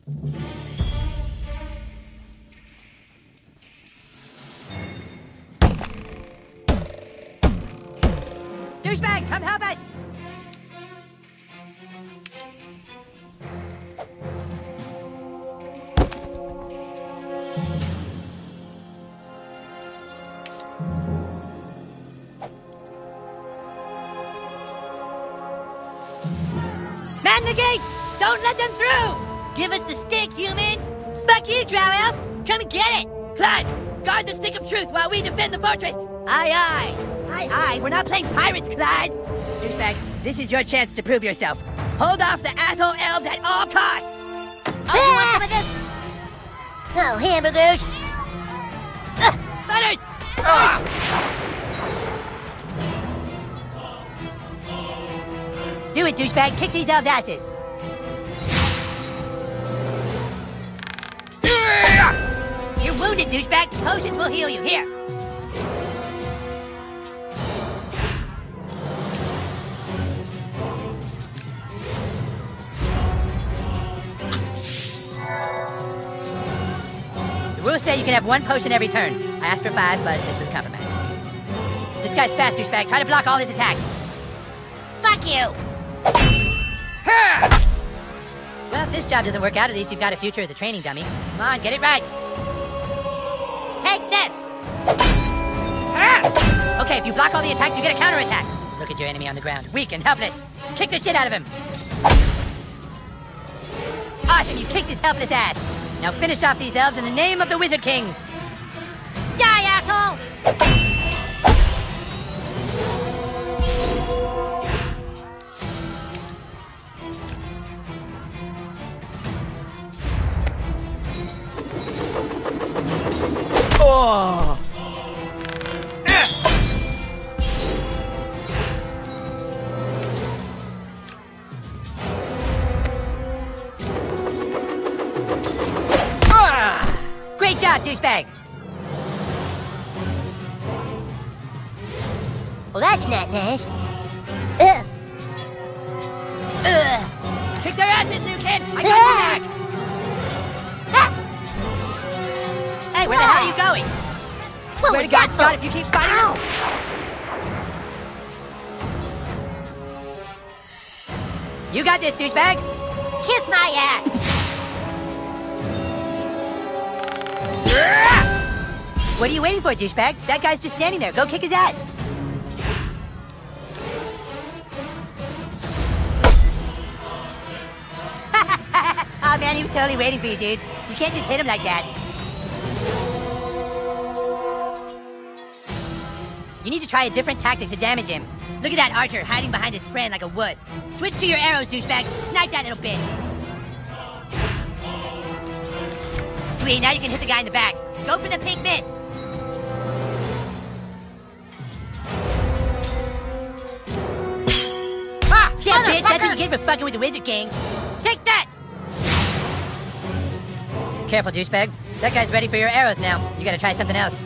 Douchebag, come help us! Man the gate! Don't let them through! Give us the stick, humans! Fuck you, Drow Elf! Come and get it! Clyde, guard the stick of truth while we defend the fortress! Aye, aye! Aye, aye, we're not playing pirates, Clyde! Douchebag, this is your chance to prove yourself. Hold off the asshole elves at all costs! Oh, you want some of this? Oh, hamburgers! Butters! Do it, douchebag. Kick these elves' asses. You're wounded, douchebag. Potions will heal you. Here. The rules say you can have one potion every turn. I asked for 5, but this was compromised. This guy's fast, douchebag. Try to block all his attacks. Fuck you! Well, if this job doesn't work out, at least you've got a future as a training dummy. Come on, get it right. Take this! Okay, if you block all the attacks, you get a counterattack. Look at your enemy on the ground, weak and helpless. Kick the shit out of him. Awesome, you kicked his helpless ass. Now finish off these elves in the name of the Wizard King. Die, asshole! Oh! Great job, douchebag! Well, that's not nice. Kick their asses, new kid! I got you back! Hey, where the hell are you going? What Swear was to God, that Scott, for? if you keep fighting... You got this, douchebag! Kiss my ass! What are you waiting for, douchebag? That guy's just standing there. Go kick his ass! Oh man, he was totally waiting for you, dude. You can't just hit him like that. You need to try a different tactic to damage him. Look at that archer hiding behind his friend like a wuss. Switch to your arrows, douchebag. Snipe that little bitch. Sweet, now you can hit the guy in the back. Go for the pink mist. Ah, Yeah, bitch, that's what you motherfucker! get for fucking with the Wizard King. Take that! Careful, douchebag. That guy's ready for your arrows now. You gotta try something else.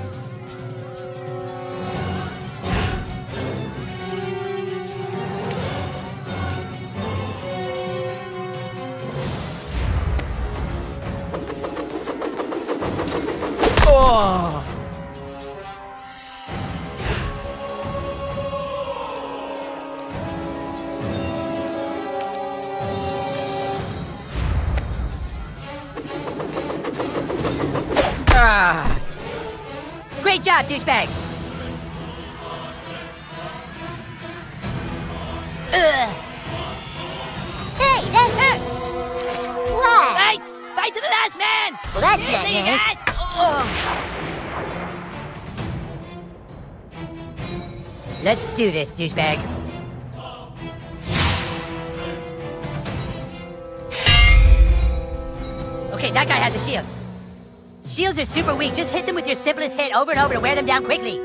Oh! Ah! Great job, douchebag! Hey, that hurt! What? Fight! Fight to the last man! Well, that's not Seriously, you nice. guys! Oh. Let's do this, douchebag. Okay, that guy has a shield. Shields are super weak. Just hit them with your simplest hit over and over to wear them down quickly.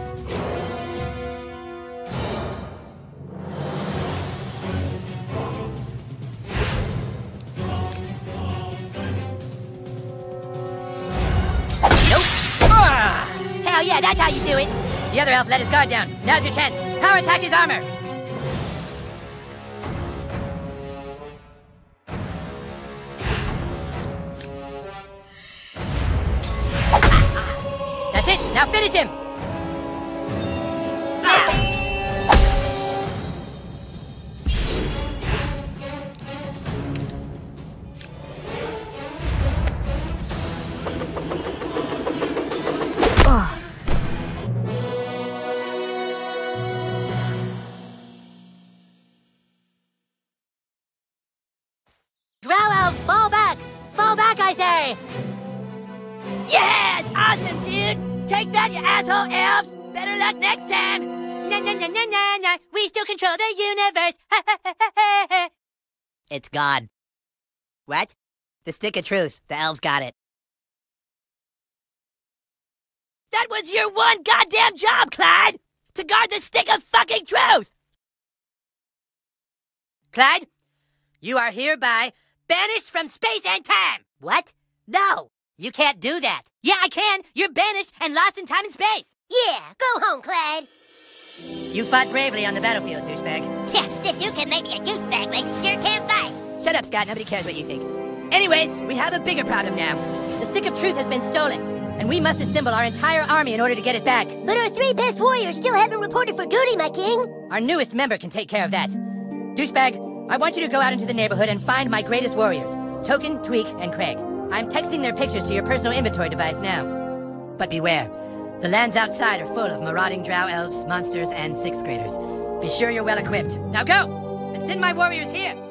Nope. Hell yeah, that's how you do it. The other elf let his guard down. Now's your chance. Power attack his armor. Finish him! Ah! Drow elves, fall back! Fall back, I say! Yes! Awesome, dude! Take that, you asshole elves! Better luck next time! Na na na na na na! We still control the universe! Ha ha ha ha ha! It's God. What? The stick of truth. The elves got it. That was your one goddamn job, Clyde! To guard the stick of fucking truth! Clyde, you are hereby banished from space and time! What? No! You can't do that. Yeah, I can! You're banished and lost in time and space! Yeah, go home, Clyde. You fought bravely on the battlefield, douchebag. Yeah, if you can make me a douchebag, like you sure can fight. Shut up, Scott. Nobody cares what you think. Anyways, we have a bigger problem now. The Stick of Truth has been stolen, and we must assemble our entire army in order to get it back. But our 3 best warriors still haven't reported for duty, my king. Our newest member can take care of that. Douchebag, I want you to go out into the neighborhood and find my greatest warriors, Token, Tweak, and Craig. I'm texting their pictures to your personal inventory device now. But beware. The lands outside are full of marauding drow elves, monsters, and 6th graders. Be sure you're well equipped. Now go! And send my warriors here!